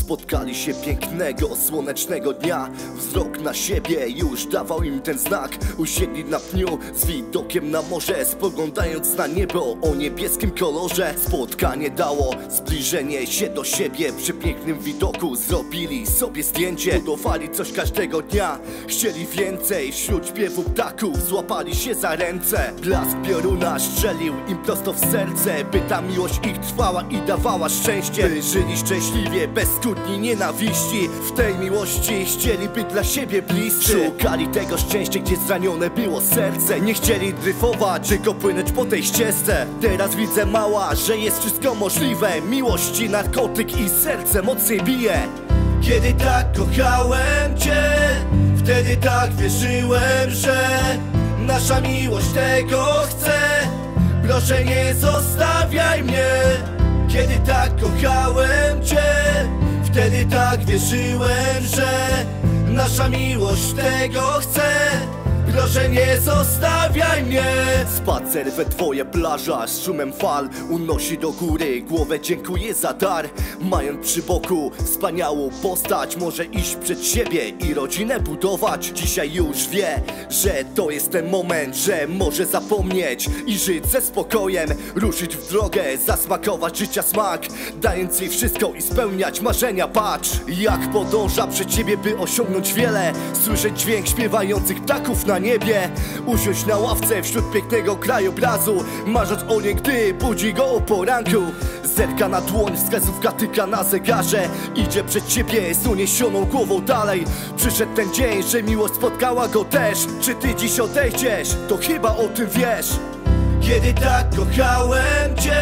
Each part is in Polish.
Spotkali się pięknego, słonecznego dnia. Wzrok na siebie już dawał im ten znak. Usiedli na pniu z widokiem na morze, spoglądając na niebo o niebieskim kolorze. Spotkanie dało zbliżenie się do siebie. Przy pięknym widoku zrobili sobie zdjęcie. Budowali coś każdego dnia, chcieli więcej. Wśród śpiewu ptaków złapali się za ręce. Blask pioruna strzelił im prosto w serce, by ta miłość ich trwała i dawała szczęście. By żyli szczęśliwie, bez kłótni, nienawiści. W tej miłości chcieli być dla siebie bliscy. Szukali tego szczęścia, gdzie zranione było serce. Nie chcieli dryfować, tylko płynąć po tej ścieżce. Teraz widzę, mała, że jest wszystko możliwe. Miłości narkotyk i serce mocniej bije. Kiedy tak kochałem cię, wtedy tak wierzyłem, że nasza miłość tego chce. Proszę, nie zostawiaj mnie. Kiedy tak kochałem cię, wtedy tak wierzyłem, że nasza miłość tego chce. Proszę, nie zostawiaj mnie. Spacer we twoje plaża z szumem fal unosi do góry głowę, dziękuję za dar. Mając przy boku wspaniałą postać, może iść przed siebie i rodzinę budować. Dzisiaj już wie, że to jest ten moment, że może zapomnieć i żyć ze spokojem. Ruszyć w drogę, zasmakować życia smak, dając jej wszystko i spełniać marzenia. Patrz, jak podąża przed siebie, by osiągnąć wiele. Słyszeć dźwięk śpiewających ptaków na niebie. Usiąść na ławce wśród pięknego krajobrazu, marząc o niej, gdy budzi go o poranku. Zerka na dłoń, wskazówka tyka na zegarze. Idzie przed siebie z uniesioną głową dalej. Przyszedł ten dzień, że miłość spotkała go też. Czy ty dziś odejdziesz? To chyba o tym wiesz. Kiedy tak kochałem cię,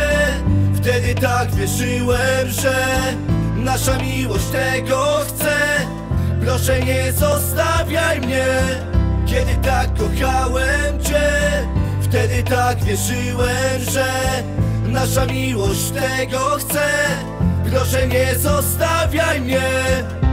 wtedy tak wierzyłem, że nasza miłość tego chce. Proszę, nie zostawiaj mnie. Kiedy tak kochałem cię, wtedy tak wierzyłem, że nasza miłość tego chce. Proszę, nie zostawiaj mnie.